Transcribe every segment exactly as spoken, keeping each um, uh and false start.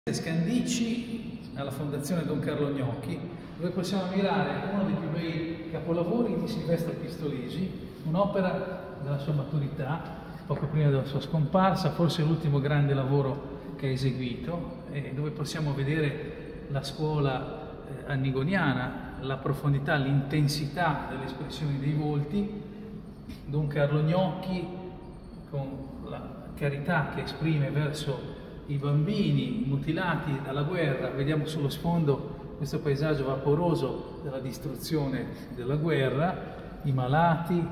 Scandicci alla Fondazione Don Carlo Gnocchi, dove possiamo ammirare uno dei più bei capolavori di Silvestro Pistolesi, un'opera della sua maturità, poco prima della sua scomparsa, forse l'ultimo grande lavoro che ha eseguito, e dove possiamo vedere la scuola eh, annigoniana, la profondità, l'intensità delle espressioni dei volti. Don Carlo Gnocchi, con la carità che esprime verso i bambini mutilati dalla guerra. Vediamo sullo sfondo questo paesaggio vaporoso della distruzione della guerra, i malati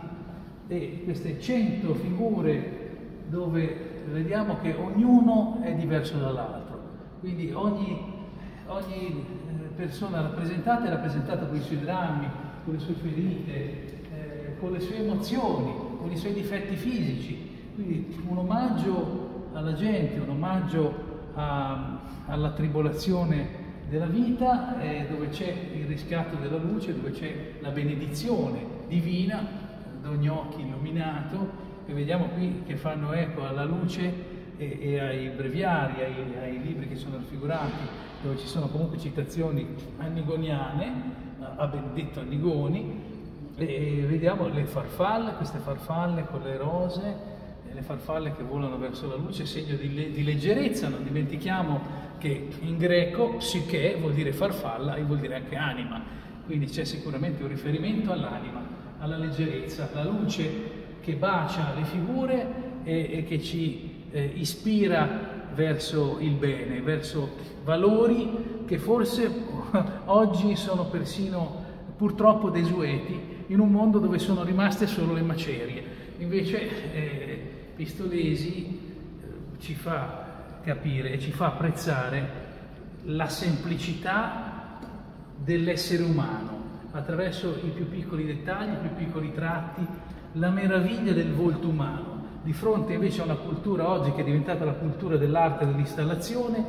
e queste cento figure dove vediamo che ognuno è diverso dall'altro. Quindi ogni, ogni persona rappresentata è rappresentata con i suoi drammi, con le sue ferite, eh, con le sue emozioni, con i suoi difetti fisici. Quindi un omaggio alla gente, un omaggio a, alla tribolazione della vita, eh, dove c'è il riscatto della luce, dove c'è la benedizione divina, Don Gnocchi illuminato, e vediamo qui che fanno eco alla luce e, e ai breviari, ai, ai libri che sono raffigurati, dove ci sono comunque citazioni annigoniane, a Benedetto Annigoni, e, e vediamo le farfalle, queste farfalle con le rose, le farfalle che volano verso la luce, segno di, le, di leggerezza. Non dimentichiamo che in greco psiche vuol dire farfalla e vuol dire anche anima, quindi c'è sicuramente un riferimento all'anima, alla leggerezza, la luce che bacia le figure e, e che ci eh, ispira verso il bene, verso valori che forse oggi sono persino purtroppo desueti in un mondo dove sono rimaste solo le macerie. Invece eh, Pistolesi ci fa capire e ci fa apprezzare la semplicità dell'essere umano attraverso i più piccoli dettagli, i più piccoli tratti, la meraviglia del volto umano, di fronte invece a una cultura oggi che è diventata la cultura dell'arte dell'installazione,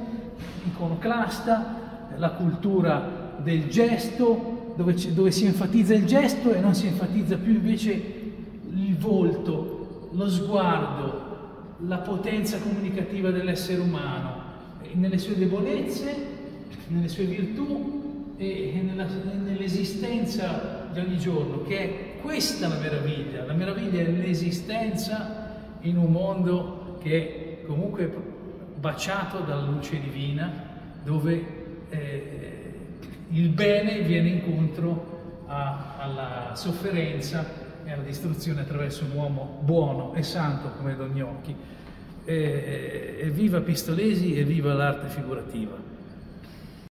iconoclasta, la cultura del gesto, dove, dove si enfatizza il gesto e non si enfatizza più invece il volto, lo sguardo, la potenza comunicativa dell'essere umano, nelle sue debolezze, nelle sue virtù e nell'esistenza di ogni giorno, che è questa la meraviglia. La meraviglia è l'esistenza in un mondo che è comunque baciato dalla luce divina, dove eh, il bene viene incontro a, alla sofferenza e alla distruzione attraverso un uomo buono e santo come Don Gnocchi. E, e viva Pistolesi e viva l'arte figurativa!